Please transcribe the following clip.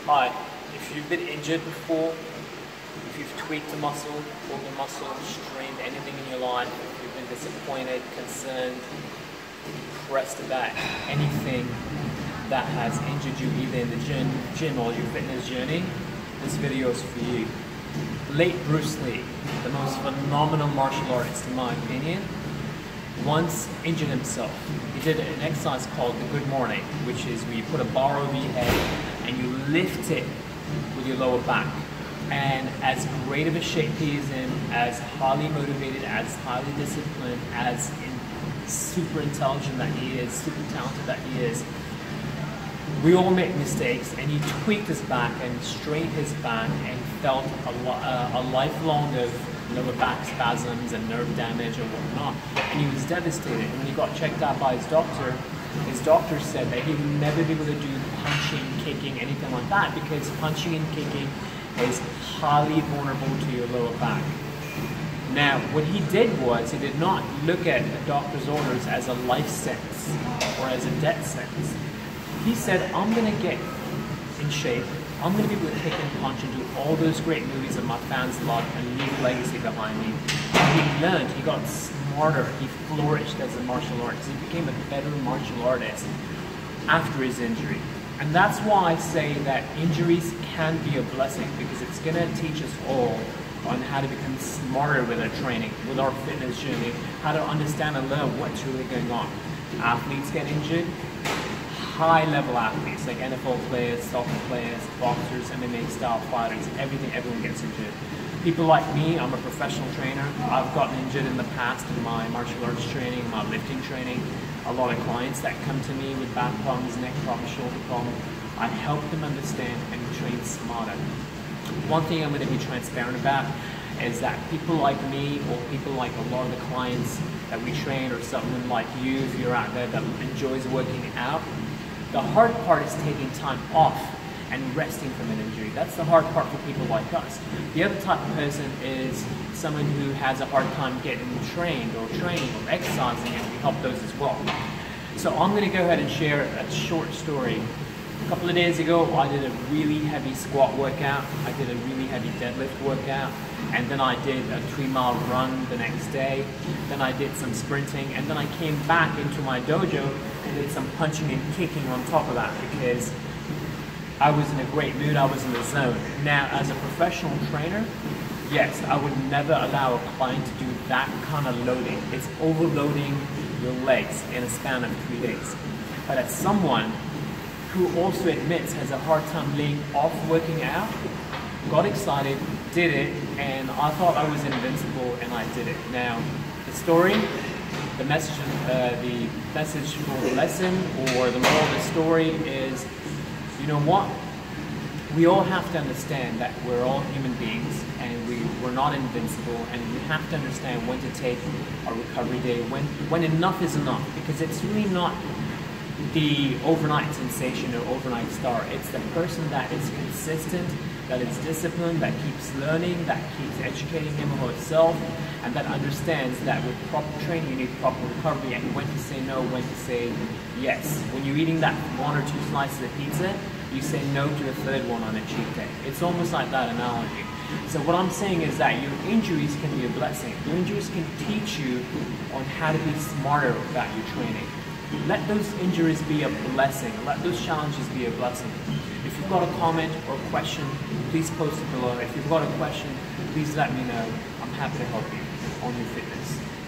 Hi, if you've been injured before, if you've tweaked a muscle, pulled a muscle, strained anything in your life, if you've been disappointed, concerned, pressed about anything that has injured you either in the gym or your fitness journey, this video is for you. Late Bruce Lee, the most phenomenal martial artist in my opinion, once injured himself. He did an exercise called the Good Morning, which is where you put a bar over your head and you lift it with your lower back. And as great of a shape he is in, as highly motivated, as highly disciplined, as super intelligent that he is, super talented that he is, we all make mistakes, and he tweaked his back and strained his back and felt a lifelong of lower back spasms and nerve damage and whatnot. And he was devastated. And when he got checked out by his doctor said that he would never be able to do punching, kicking, anything like that, because punching and kicking is highly vulnerable to your lower back. Now, what he did was, he did not look at the doctor's orders as a life sentence or as a death sentence. He said, I'm going to get in shape, I'm going to be able to kick and punch and do all those great movies that my fans love and leave a legacy behind me. And he learned, he got smarter, he flourished as a martial artist. He became a better martial artist after his injury. And that's why I say that injuries can be a blessing, because it's going to teach us all on how to become smarter with our training, with our fitness journey, how to understand and learn what's really going on. Athletes get injured, high-level athletes like NFL players, soccer players, boxers, MMA style fighters, everyone gets injured. People like me, I'm a professional trainer. I've gotten injured in the past in my martial arts training, my lifting training. A lot of clients that come to me with back problems, neck problems, shoulder problems, I help them understand and train smarter. One thing I'm going to be transparent about is that people like me, or people like a lot of the clients that we train, or someone like you, if you're out there that enjoys working out, the hard part is taking time off and resting from an injury. That's the hard part for people like us. The other type of person is someone who has a hard time getting trained or training or exercising, and we help those as well. So I'm going to go ahead and share a short story. A couple of days ago, I did a really heavy squat workout, I did a really heavy deadlift workout, and then I did a 3-mile run the next day, then I did some sprinting, and then I came back into my dojo and did some punching and kicking on top of that, because I was in a great mood, I was in the zone. Now, as a professional trainer, yes, I would never allow a client to do that kind of loading. It's overloading your legs in a span of 3 days. But as someone who also admits has a hard time laying off working out, got excited, did it, and I thought I was invincible, and I did it. Now, the story, the message for the lesson, or the moral of the story is, you know what? We all have to understand that we're all human beings, and we're not invincible, and we have to understand when to take a recovery day, when enough is enough, because it's really not the overnight sensation or overnight star. It's the person that is consistent, that is disciplined, that keeps learning, that keeps educating him or herself, and that understands that with proper training you need proper recovery, and when to say no, when to say yes. When you're eating that 1 or 2 slices of pizza, you say no to the 3rd one on a cheat day. It's almost like that analogy. So what I'm saying is that your injuries can be a blessing. Your injuries can teach you on how to be smarter about your training. Let those injuries be a blessing. Let those challenges be a blessing. If you've got a comment or a question, please post it below. If you've got a question, please let me know. I'm happy to help you on your fitness.